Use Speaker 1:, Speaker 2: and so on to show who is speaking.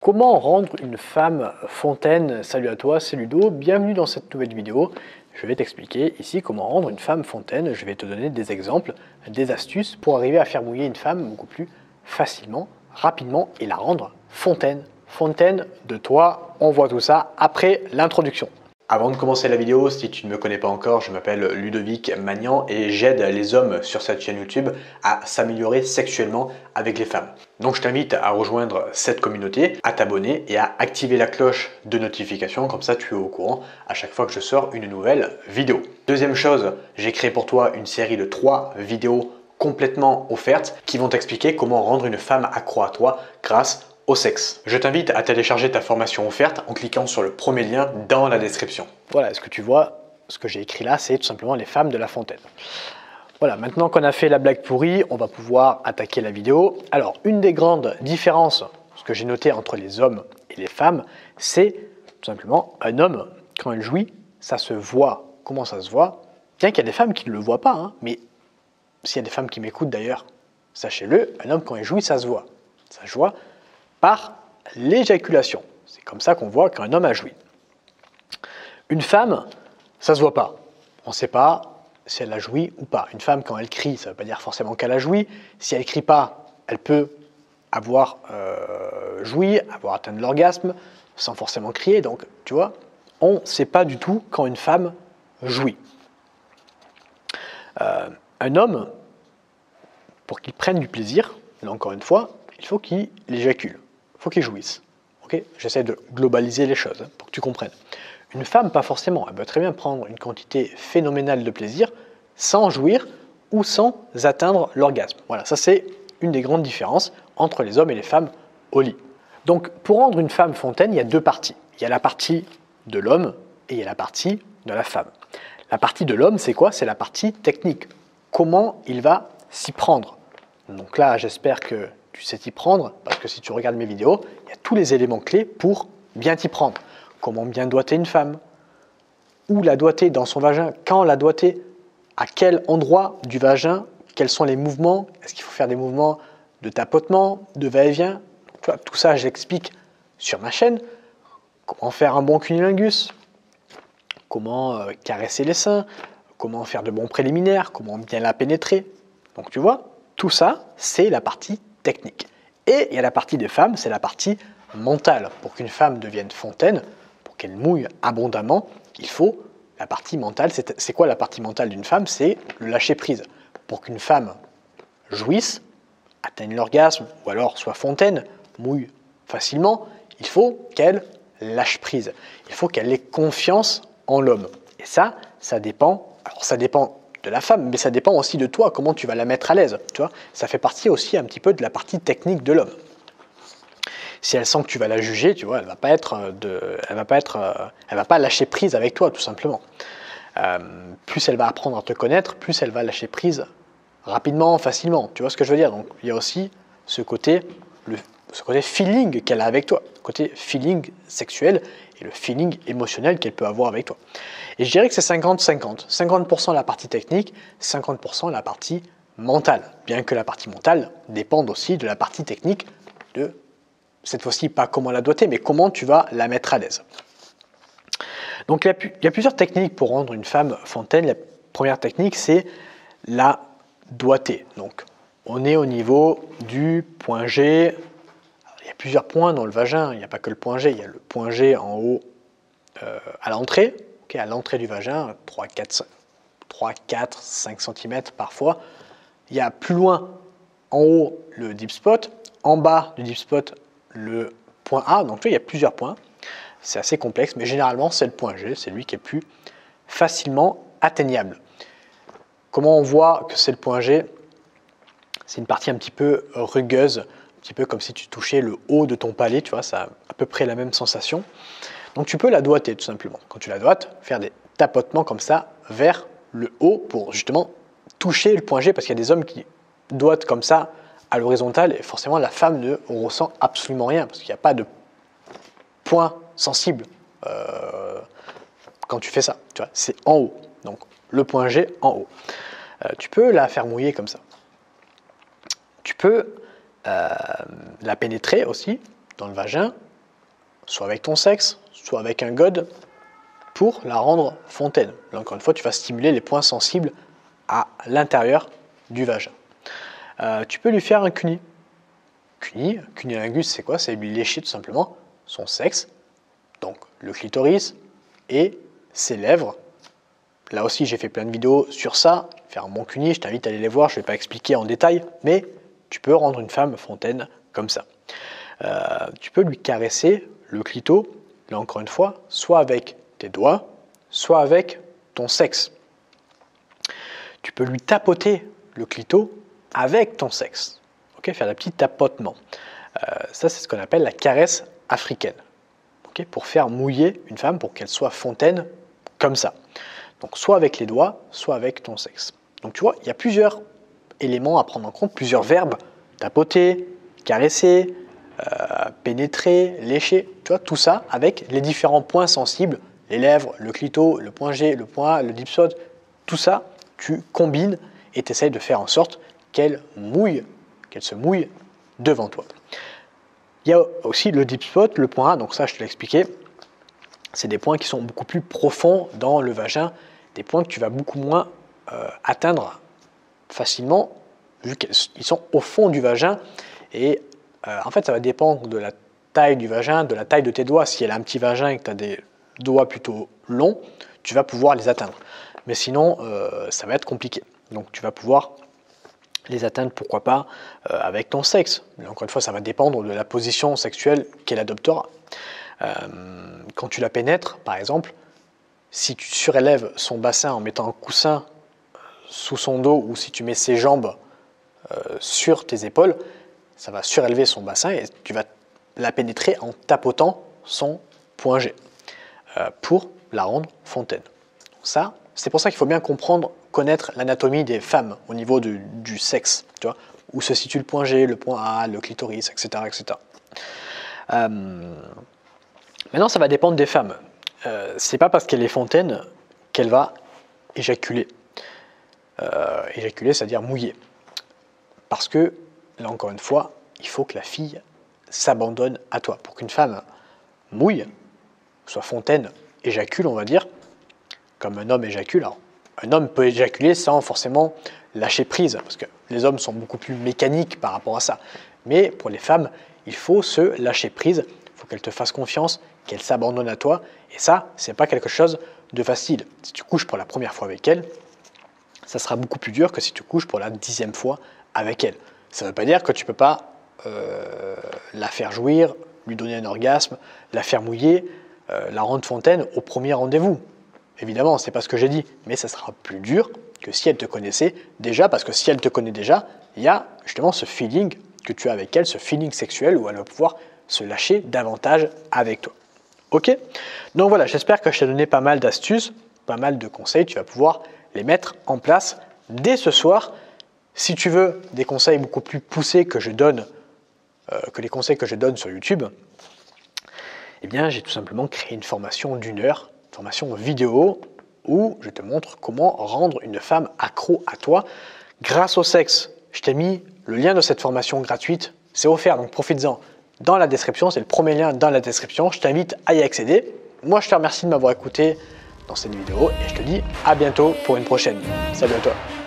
Speaker 1: Comment rendre une femme fontaine? Salut à toi, c'est Ludo, bienvenue dans cette nouvelle vidéo. Je vais t'expliquer ici comment rendre une femme fontaine. Je vais te donner des exemples, des astuces pour arriver à faire mouiller une femme beaucoup plus facilement, rapidement et la rendre fontaine. Fontaine de toi, on voit tout ça après l'introduction. Avant de commencer la vidéo, si tu ne me connais pas encore, je m'appelle Ludovic Magnan et j'aide les hommes sur cette chaîne YouTube à s'améliorer sexuellement avec les femmes. Donc je t'invite à rejoindre cette communauté, à t'abonner et à activer la cloche de notification, comme ça tu es au courant à chaque fois que je sors une nouvelle vidéo. Deuxième chose, j'ai créé pour toi une série de 3 vidéos complètement offertes qui vont t'expliquer comment rendre une femme accro à toi grâce au sexe. Je t'invite à télécharger ta formation offerte en cliquant sur le premier lien dans la description. Voilà, ce que tu vois, ce que j'ai écrit là, c'est tout simplement les femmes de La Fontaine. Voilà, maintenant qu'on a fait la blague pourrie, on va pouvoir attaquer la vidéo. Alors, une des grandes différences, ce que j'ai noté entre les hommes et les femmes, c'est tout simplement un homme, quand il jouit, ça se voit. Comment ça se voit? Bien qu'il y a des femmes qui ne le voient pas, hein, mais s'il y a des femmes qui m'écoutent d'ailleurs, sachez-le, un homme quand il jouit, ça se voit. Ça se voit par l'éjaculation. C'est comme ça qu'on voit qu'un homme a joui. Une femme, ça ne se voit pas. On ne sait pas si elle a joui ou pas. Une femme, quand elle crie, ça ne veut pas dire forcément qu'elle a joui. Si elle ne crie pas, elle peut avoir joui, avoir atteint l'orgasme, sans forcément crier. Donc, tu vois, on ne sait pas du tout quand une femme jouit. Un homme, pour qu'il prenne du plaisir, là encore une fois, il faut qu'il éjacule. Il faut qu'il jouisse. Okay, j'essaie de globaliser les choses pour que tu comprennes. Une femme, pas forcément. Elle peut très bien prendre une quantité phénoménale de plaisir sans jouir ou sans atteindre l'orgasme. Voilà, ça c'est une des grandes différences entre les hommes et les femmes au lit. Donc, pour rendre une femme fontaine, il y a deux parties. Il y a la partie de l'homme et il y a la partie de la femme. La partie de l'homme, c'est quoi? C'est la partie technique. Comment il va s'y prendre. Donc là, j'espère que tu sais t'y prendre, parce que si tu regardes mes vidéos, il y a tous les éléments clés pour bien t'y prendre. Comment bien doigter une femme, où la doigter dans son vagin, quand la doigter, à quel endroit du vagin, quels sont les mouvements, est-ce qu'il faut faire des mouvements de tapotement, de va-et-vient. Tout ça, j'explique sur ma chaîne. Comment faire un bon cunnilingus, comment caresser les seins, comment faire de bons préliminaires, comment bien la pénétrer. Donc tu vois, tout ça, c'est la partie technique. Et il y a la partie des femmes, c'est la partie mentale. Pour qu'une femme devienne fontaine, pour qu'elle mouille abondamment, il faut la partie mentale. C'est quoi la partie mentale d'une femme? C'est le lâcher prise. Pour qu'une femme jouisse, atteigne l'orgasme, ou alors soit fontaine, mouille facilement, il faut qu'elle lâche prise. Il faut qu'elle ait confiance en l'homme. Et ça dépend. Alors ça dépend de la femme, mais ça dépend aussi de toi, comment tu vas la mettre à l'aise. Tu vois, ça fait partie aussi un petit peu de la partie technique de l'homme. Si elle sent que tu vas la juger, tu vois, elle va pas lâcher prise avec toi, tout simplement. Plus elle va apprendre à te connaître, plus elle va lâcher prise rapidement, facilement. Tu vois ce que je veux dire? Donc il y a aussi ce côté feeling qu'elle a avec toi, le côté feeling sexuel et le feeling émotionnel qu'elle peut avoir avec toi. Et je dirais que c'est 50-50. 50% la partie technique, 50% la partie mentale. Bien que la partie mentale dépende aussi de la partie technique de, cette fois-ci, pas comment la doigter, mais comment tu vas la mettre à l'aise. Donc il y a plusieurs techniques pour rendre une femme fontaine. La première technique, c'est la doigter. Donc on est au niveau du point G. Alors, il y a plusieurs points dans le vagin, il n'y a pas que le point G, il y a le point G en haut à l'entrée. Okay, à l'entrée du vagin, 3, 4, 5 cm parfois. Il y a plus loin, en haut, le deep spot. En bas du deep spot, le point A. Donc il y a plusieurs points. C'est assez complexe, mais généralement, c'est le point G. C'est lui qui est plus facilement atteignable. Comment on voit que c'est le point G? C'est une partie un petit peu rugueuse, un petit peu comme si tu touchais le haut de ton palais. Tu vois, ça a à peu près la même sensation. Donc tu peux la doigter tout simplement. Quand tu la doigtes, faire des tapotements comme ça vers le haut pour justement toucher le point G, parce qu'il y a des hommes qui doigtent comme ça à l'horizontale et forcément la femme ne ressent absolument rien parce qu'il n'y a pas de point sensible quand tu fais ça. Tu vois, c'est en haut. Donc le point G en haut. Tu peux la faire mouiller comme ça. Tu peux la pénétrer aussi dans le vagin soit avec ton sexe, soit avec un god, pour la rendre fontaine. Là, encore une fois, tu vas stimuler les points sensibles à l'intérieur du vagin. Tu peux lui faire un cuni. Cunilingus, c'est quoi? C'est lui lécher tout simplement son sexe, donc le clitoris et ses lèvres. Là aussi, j'ai fait plein de vidéos sur ça, faire un bon cuni, je t'invite à aller les voir, je ne vais pas expliquer en détail, mais tu peux rendre une femme fontaine comme ça. Tu peux lui caresser le clito, là encore une fois, soit avec tes doigts, soit avec ton sexe. Tu peux lui tapoter le clito avec ton sexe, okay, faire des petits tapotements. Ça, c'est ce qu'on appelle la caresse africaine, okay, pour faire mouiller une femme, pour qu'elle soit fontaine comme ça. Donc, soit avec les doigts, soit avec ton sexe. Donc, tu vois, il y a plusieurs éléments à prendre en compte, plusieurs verbes. Tapoter, caresser, pénétrer, lécher, tu vois, tout ça avec les différents points sensibles, les lèvres, le clito, le point G, le point A, le dipsode, tout ça, tu combines et tu essayes de faire en sorte qu'elle se mouille devant toi. Il y a aussi le dipsode, le point A, donc ça je te l'ai expliqué, c'est des points qui sont beaucoup plus profonds dans le vagin, des points que tu vas beaucoup moins atteindre facilement, vu qu'ils sont au fond du vagin. Et en fait, ça va dépendre de la taille du vagin, de la taille de tes doigts. Si elle a un petit vagin et que tu as des doigts plutôt longs, tu vas pouvoir les atteindre. Mais sinon, ça va être compliqué. Donc, tu vas pouvoir les atteindre, pourquoi pas, avec ton sexe. Mais encore une fois, ça va dépendre de la position sexuelle qu'elle adoptera. Quand tu la pénètres, par exemple, si tu surélèves son bassin en mettant un coussin sous son dos ou si tu mets ses jambes sur tes épaules, ça va surélever son bassin et tu vas la pénétrer en tapotant son point G pour la rendre fontaine. Donc ça, c'est pour ça qu'il faut bien comprendre, connaître l'anatomie des femmes au niveau du sexe, tu vois, où se situe le point G, le point A, le clitoris, etc. etc. Maintenant, ça va dépendre des femmes. C'est pas parce qu'elle est fontaine qu'elle va éjaculer. Éjaculer, c'est-à-dire mouiller. Parce que, là encore une fois, il faut que la fille s'abandonne à toi. Pour qu'une femme mouille, soit fontaine, éjacule, on va dire, comme un homme éjacule. Alors, un homme peut éjaculer sans forcément lâcher prise, parce que les hommes sont beaucoup plus mécaniques par rapport à ça. Mais pour les femmes, il faut se lâcher prise, il faut qu'elle te fasse confiance, qu'elle s'abandonne à toi. Et ça, c'est pas quelque chose de facile. Si tu couches pour la première fois avec elle, ça sera beaucoup plus dur que si tu couches pour la 10e fois avec elle. Ça ne veut pas dire que tu ne peux pas la faire jouir, lui donner un orgasme, la faire mouiller, la rendre fontaine au premier rendez-vous. Évidemment, ce n'est pas ce que j'ai dit, mais ça sera plus dur que si elle te connaissait déjà, parce que si elle te connaît déjà, il y a justement ce feeling que tu as avec elle, ce feeling sexuel où elle va pouvoir se lâcher davantage avec toi. Ok? Donc voilà, j'espère que je t'ai donné pas mal d'astuces, pas mal de conseils, tu vas pouvoir les mettre en place dès ce soir. Si tu veux des conseils beaucoup plus poussés que je donne, que les conseils que je donne sur YouTube, eh bien, j'ai tout simplement créé une formation d'1 heure, une formation vidéo, où je te montre comment rendre une femme accro à toi grâce au sexe. Je t'ai mis le lien de cette formation gratuite, c'est offert, donc profites-en dans la description, c'est le premier lien dans la description, je t'invite à y accéder. Moi, je te remercie de m'avoir écouté dans cette vidéo et je te dis à bientôt pour une prochaine. Salut à toi.